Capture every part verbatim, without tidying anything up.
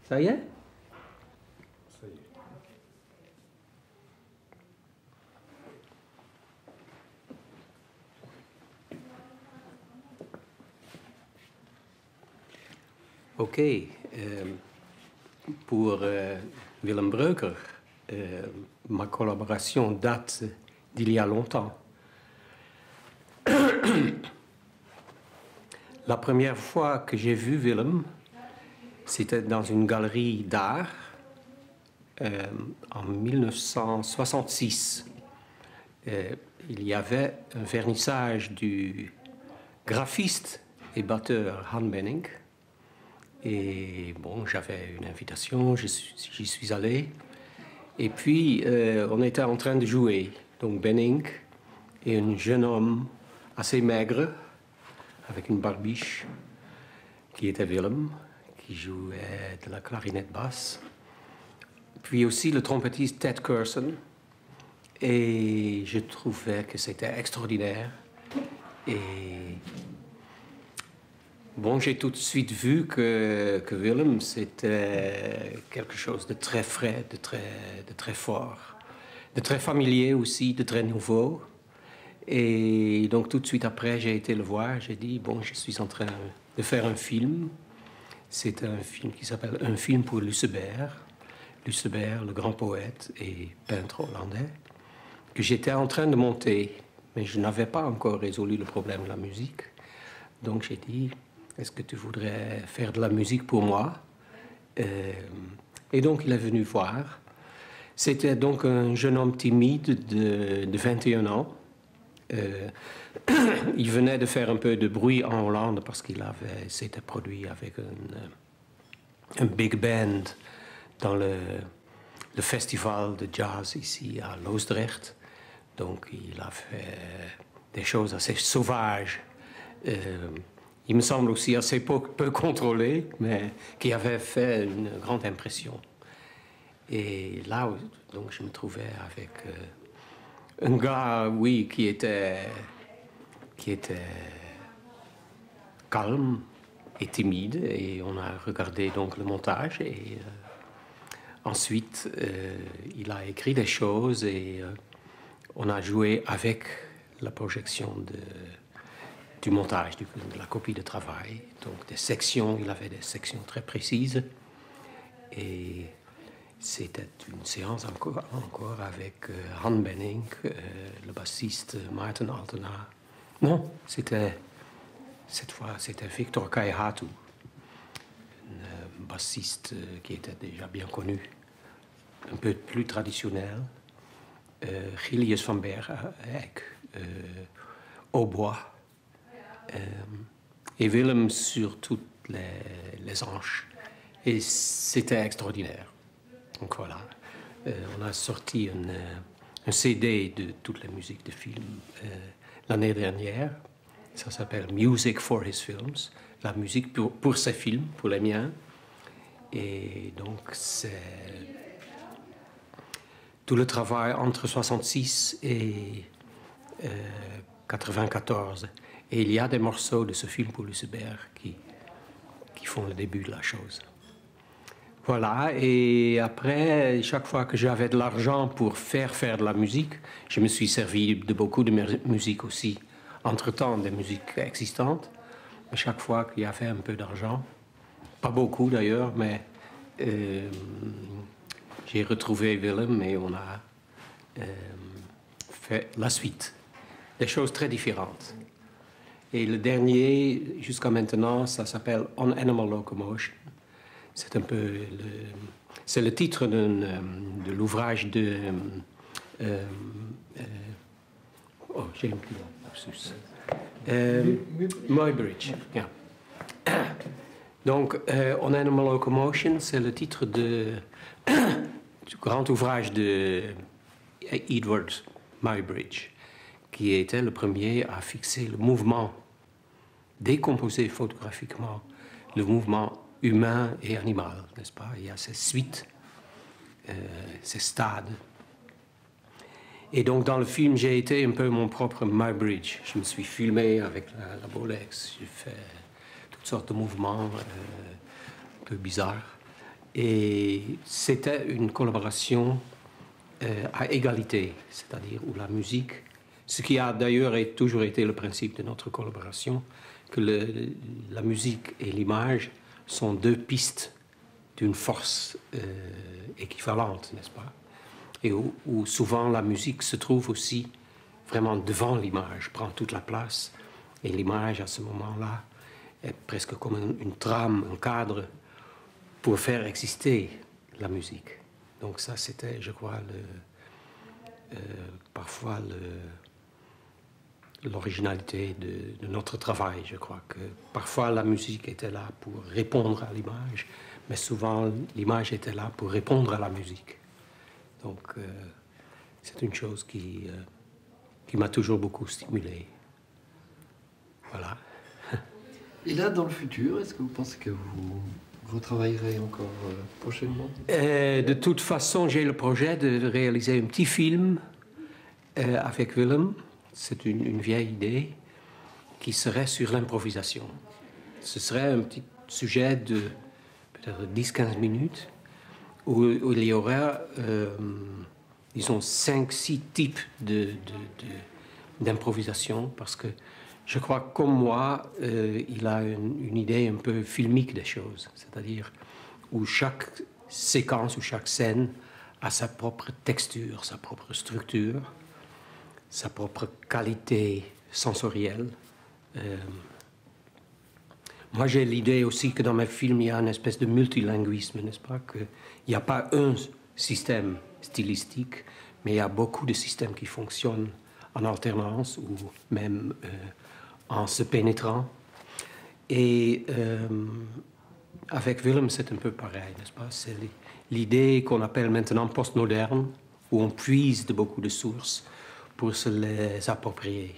Ça y est? Ça y est. Ok. Euh, pour euh, Willem Breuker, euh, ma collaboration date d'il y a longtemps. La première fois que j'ai vu Willem, c'était dans une galerie d'art euh, en mille neuf cent soixante-six. Euh, il y avait un vernissage du graphiste et batteur Han Benning. Et bon, j'avais une invitation, j'y suis, suis allé. Et puis, euh, on était en train de jouer. Donc, Benning et un jeune homme assez maigre, avec une barbiche, qui était Willem, qui jouait de la clarinette basse. Puis aussi le trompettiste Ted Curson. Et je trouvais que c'était extraordinaire. Et bon, j'ai tout de suite vu que, que Willem, c'était quelque chose de très frais, de très, de très fort, de très familier aussi, de très nouveau. Et donc tout de suite après, j'ai été le voir, j'ai dit, bon, je suis en train de faire un film. C'est un film qui s'appelle Un film pour Lucebert. Lucebert, le grand poète et peintre hollandais, que j'étais en train de monter, mais je n'avais pas encore résolu le problème de la musique. Donc j'ai dit, est-ce que tu voudrais faire de la musique pour moi? euh, Et donc il est venu voir. C'était donc un jeune homme timide de, de vingt et un ans. Euh, il venait de faire un peu de bruit en Hollande parce qu'il avait s'était produit avec un, un big band dans le, le festival de jazz ici à Loosdrecht. Donc il a fait des choses assez sauvages. Euh, il me semble aussi assez peu, peu contrôlées, mais qui avait fait une grande impression. Et là, donc, je me trouvais avec euh, un gars, oui, qui était, qui était calme et timide. Et on a regardé donc le montage. Et euh, ensuite, euh, il a écrit des choses et euh, on a joué avec la projection de, du montage, du, de la copie de travail. Donc des sections, il avait des sections très précises. Et c'était une séance encore, encore avec euh, Han Benning, euh, le bassiste Maarten Altena. Non, c'était, cette fois, c'était Victor Kaihatu, un euh, bassiste euh, qui était déjà bien connu, un peu plus traditionnel. Euh, Gilius van Bergijk, euh, au bois. Euh, et Willem sur toutes les, les hanches. Et c'était extraordinaire. Donc voilà, euh, on a sorti un, un C D de toute la musique de film euh, l'année dernière. Ça s'appelle Music for His Films, la musique pour, pour ses films, pour les miens. Et donc c'est tout le travail entre soixante-six et euh, quatre-vingt-quatorze. Et il y a des morceaux de ce film pour Lucebert qui, qui font le début de la chose. Voilà, et après, chaque fois que j'avais de l'argent pour faire faire de la musique, je me suis servi de beaucoup de musique aussi, entre-temps des musiques existantes. Mais chaque fois qu'il y avait un peu d'argent, pas beaucoup d'ailleurs, mais euh, j'ai retrouvé Willem et on a euh, fait la suite. Des choses très différentes. Et le dernier, jusqu'à maintenant, ça s'appelle On Animal Locomotion. C'est un peu le, c'est le titre de l'ouvrage de... Euh, euh, oh, j'ai un petit lapsus. Euh, Muybridge. Yeah. Donc, euh, On Animal Locomotion, c'est le titre de, du grand ouvrage de Edward Muybridge, qui était le premier à fixer le mouvement, décomposé photographiquement, le mouvement humain et animal, n'est-ce pas? Il y a ces suites, euh, ces stades. Et donc, dans le film, j'ai été un peu mon propre Muybridge. Je me suis filmé avec la, la Bolex. J'ai fait toutes sortes de mouvements euh, un peu bizarres. Et c'était une collaboration euh, à égalité, c'est-à-dire où la musique, ce qui a d'ailleurs toujours été le principe de notre collaboration, que le, la musique et l'image sont deux pistes d'une force euh, équivalente, n'est-ce pas? Et où, où souvent la musique se trouve aussi vraiment devant l'image, prend toute la place. Et l'image, à ce moment-là, est presque comme une, une trame, un cadre pour faire exister la musique. Donc ça, c'était, je crois, le, euh, parfois l'originalité de, de notre travail. Je crois que parfois la musique était là pour répondre à l'image, mais souvent l'image était là pour répondre à la musique. Donc euh, c'est une chose qui, euh, qui m'a toujours beaucoup stimulé. Voilà. Et là, dans le futur, est-ce que vous pensez que vous retravaillerez encore euh, prochainement? euh, De toute façon, j'ai le projet de réaliser un petit film euh, avec Willem. C'est une, une vieille idée qui serait sur l'improvisation. Ce serait un petit sujet de peut-être dix à quinze minutes où, où il y aurait, euh, disons, cinq six types de, de, de, d'improvisation, parce que je crois que, comme moi, euh, il a une, une idée un peu filmique des choses, c'est-à-dire où chaque séquence ou chaque scène a sa propre texture, sa propre structure, sa propre qualité sensorielle. Euh, moi, j'ai l'idée aussi que dans mes films, il y a une espèce de multilinguisme, n'est-ce pas? Qu'il n'y a pas un système stylistique, mais il y a beaucoup de systèmes qui fonctionnent en alternance ou même euh, en se pénétrant. Et euh, avec Willem, c'est un peu pareil, n'est-ce pas? C'est l'idée qu'on appelle maintenant postmoderne, où on puise de beaucoup de sources pour se les approprier.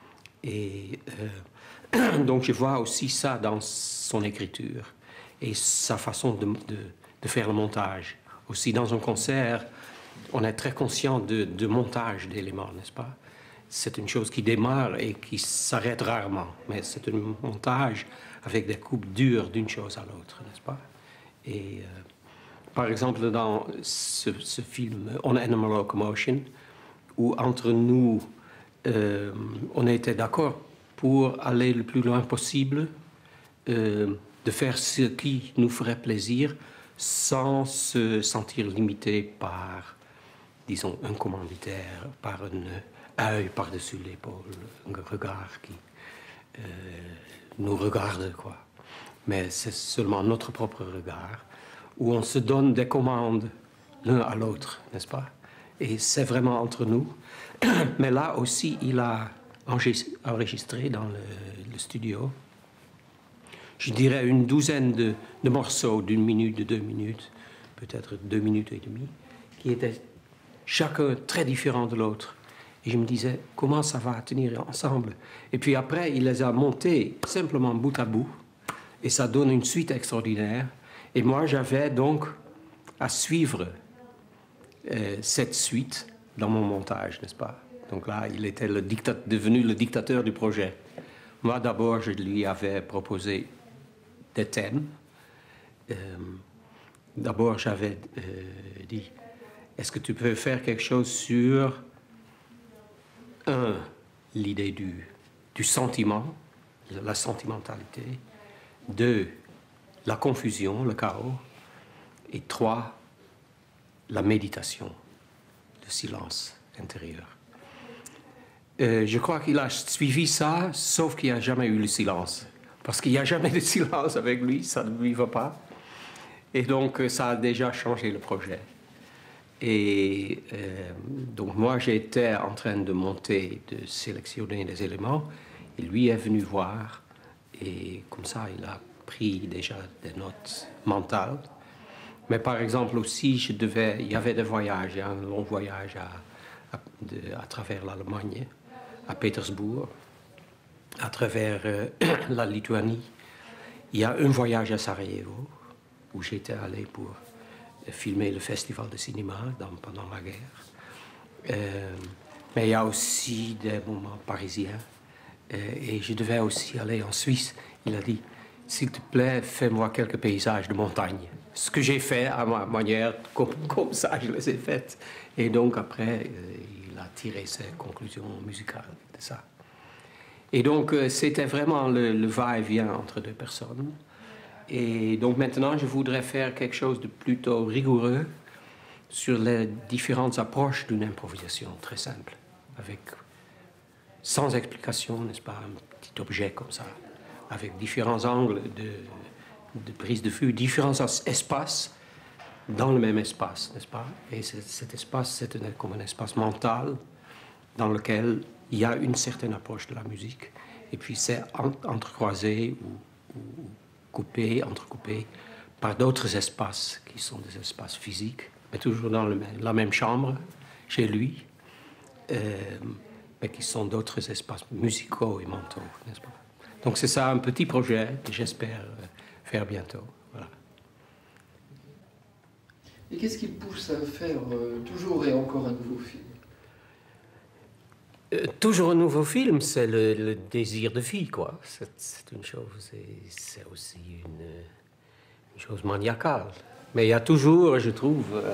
Et euh, donc je vois aussi ça dans son écriture et sa façon de, de, de faire le montage. Aussi dans un concert, on est très conscient de, de montage d'éléments, n'est-ce pas? C'est une chose qui démarre et qui s'arrête rarement, mais c'est un montage avec des coupes dures d'une chose à l'autre, n'est-ce pas? Et euh, par exemple, dans ce, ce film On Animal Locomotion, où entre nous, euh, on était d'accord pour aller le plus loin possible, euh, de faire ce qui nous ferait plaisir sans se sentir limité par, disons, un commanditaire, par un œil par-dessus l'épaule, un regard qui euh, nous regarde, quoi. Mais c'est seulement notre propre regard, où on se donne des commandes l'un à l'autre, n'est-ce pas? Et c'est vraiment entre nous. Mais là aussi, il a enregistré dans le, le studio, je dirais une douzaine de, de morceaux d'une minute, de deux minutes, peut-être deux minutes et demie, qui étaient chacun très différent de l'autre. Et je me disais, comment ça va tenir ensemble? Et puis après, il les a montés simplement bout à bout, et ça donne une suite extraordinaire. Et moi, j'avais donc à suivre euh, cette suite dans mon montage, n'est-ce pas? Donc là, il était le dicta- devenu le dictateur du projet. Moi, d'abord, je lui avais proposé des thèmes. Euh, d'abord, j'avais euh, dit, est-ce que tu peux faire quelque chose sur, un, l'idée du, du sentiment, la sentimentalité, deux, la confusion, le chaos, et trois, la méditation, le silence intérieur. Euh, je crois qu'il a suivi ça, sauf qu'il n'y a jamais eu le silence. Parce qu'il n'y a jamais de silence avec lui, ça ne lui va pas. Et donc, ça a déjà changé le projet. Et euh, donc, moi, j'étais en train de monter, de sélectionner les éléments, et lui est venu voir, et comme ça, il a pris déjà des notes mentales. Mais par exemple aussi, je devais, il y avait des voyages, un long voyage à, à, de, à travers l'Allemagne, à Pétersbourg, à travers euh, la Lituanie. Il y a un voyage à Sarajevo, où j'étais allé pour filmer le festival de cinéma dans, pendant la guerre. Euh, mais il y a aussi des moments parisiens. Euh, et je devais aussi aller en Suisse. Il a dit, s'il te plaît, fais-moi quelques paysages de montagne. ce que j'ai fait à ma manière, comme, comme ça je les ai faites. Et donc après, euh, il a tiré ses conclusions musicales de ça. Et donc euh, c'était vraiment le, le va-et-vient entre deux personnes. Et donc maintenant, je voudrais faire quelque chose de plutôt rigoureux sur les différentes approches d'une improvisation très simple, avec, sans explication, n'est-ce pas, un petit objet comme ça, avec différents angles de, de prise de vue, différents espaces dans le même espace, n'est-ce pas? Et cet espace, c'est comme un espace mental dans lequel il y a une certaine approche de la musique, et puis c'est entrecroisé ou, ou coupé, entrecoupé par d'autres espaces qui sont des espaces physiques, mais toujours dans le, la même chambre, chez lui, euh, mais qui sont d'autres espaces musicaux et mentaux, n'est-ce pas? Donc c'est ça un petit projet que j'espère faire bientôt. Voilà. Et qu'est-ce qui pousse à faire euh, toujours et encore un nouveau film? euh, Toujours un nouveau film, c'est le, le désir de vie, quoi. C'est une chose, et c'est aussi une, une chose maniacale. Mais il y a toujours, je trouve, euh,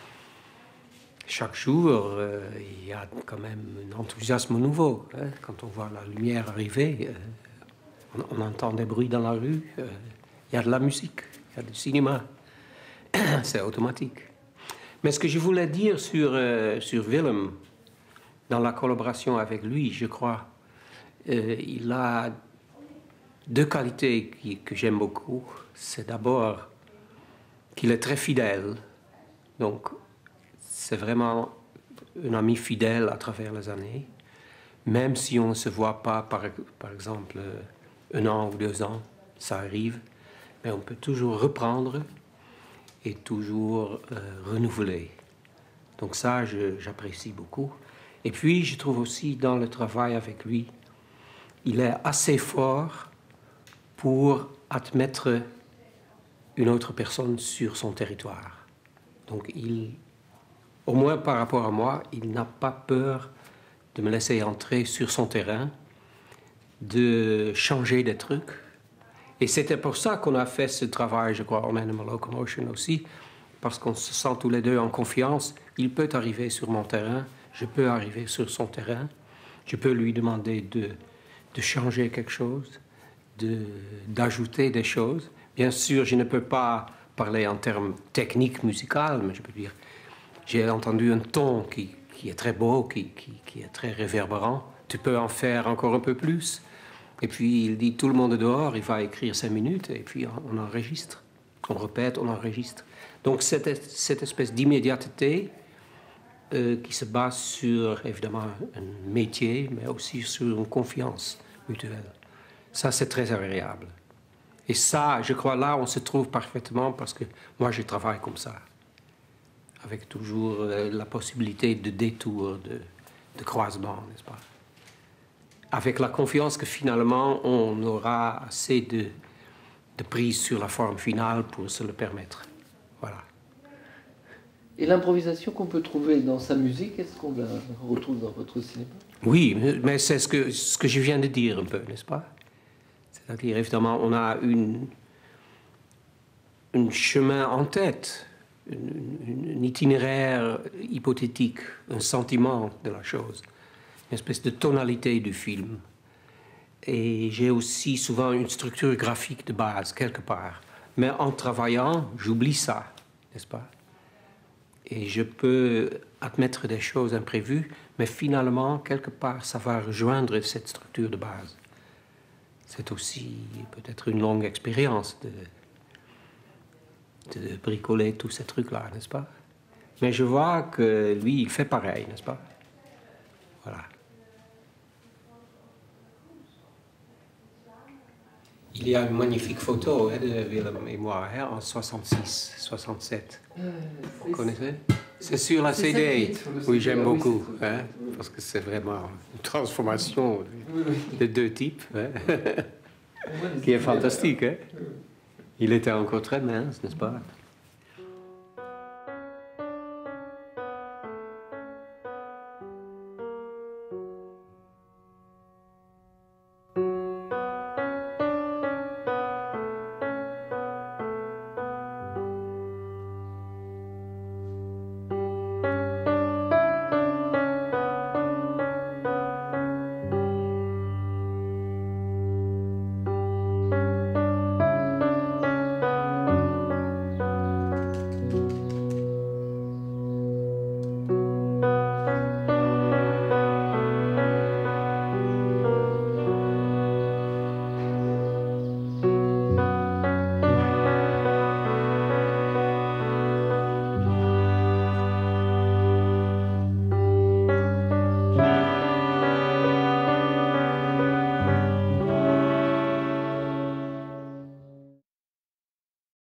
chaque jour, euh, il y a quand même un enthousiasme nouveau. Hein. Quand on voit la lumière arriver, euh, on, on entend des bruits dans la rue, euh, il y a de la musique, il y a du cinéma. C'est automatique. Mais ce que je voulais dire sur, euh, sur Willem, dans la collaboration avec lui, je crois, euh, il a deux qualités qui, que j'aime beaucoup. C'est d'abord qu'il est très fidèle. Donc, c'est vraiment un ami fidèle à travers les années. Même si on ne se voit pas, par, par exemple, un an ou deux ans, ça arrive. Mais on peut toujours reprendre et toujours euh, renouveler. Donc ça, j'apprécie beaucoup. Et puis, je trouve aussi dans le travail avec lui, il est assez fort pour admettre une autre personne sur son territoire. Donc, il, au moins par rapport à moi, il n'a pas peur de me laisser entrer sur son terrain, de changer des trucs. Et c'était pour ça qu'on a fait ce travail, je crois, en Animal Locomotion aussi, parce qu'on se sent tous les deux en confiance. Il peut arriver sur mon terrain, je peux arriver sur son terrain, je peux lui demander de, de changer quelque chose, d'ajouter des choses. Bien sûr, je ne peux pas parler en termes techniques musicaux, mais je peux dire, j'ai entendu un ton qui, qui est très beau, qui, qui, qui est très réverbérant. Tu peux en faire encore un peu plus. Et puis il dit, tout le monde est dehors, il va écrire cinq minutes, et puis on, on enregistre. On répète, on enregistre. Donc cette, cette espèce d'immédiateté euh, qui se base sur, évidemment, un métier, mais aussi sur une confiance mutuelle. Ça, c'est très agréable. Et ça, je crois, là, on se trouve parfaitement parce que moi, je travaille comme ça. Avec toujours euh, la possibilité de détour, de, de croisement, n'est-ce pas? Avec la confiance que finalement, on aura assez de, de prise sur la forme finale pour se le permettre. Voilà. Et l'improvisation qu'on peut trouver dans sa musique, est-ce qu'on la retrouve dans votre cinéma? Oui, mais c'est ce que, ce que je viens de dire un peu, n'est-ce pas? C'est-à-dire, évidemment, on a une, un chemin en tête, un itinéraire hypothétique, un sentiment de la chose, une espèce de tonalité du film. Et j'ai aussi souvent une structure graphique de base, quelque part. Mais en travaillant, j'oublie ça, n'est-ce pas? Et je peux admettre des choses imprévues, mais finalement, quelque part, ça va rejoindre cette structure de base. C'est aussi peut-être une longue expérience de, de bricoler tous ces trucs-là, n'est-ce pas? Mais je vois que lui, il fait pareil, n'est-ce pas? Voilà. Il y a une magnifique photo hein, de Willem et moi hein, en soixante-six, soixante-sept. Euh, Vous connaissez? C'est sur la C D. Oui, j'aime beaucoup, oui, hein, parce que c'est vraiment une transformation oui, oui. de deux types, hein, qui est fantastique. Hein. Il était encore très mince, n'est-ce pas?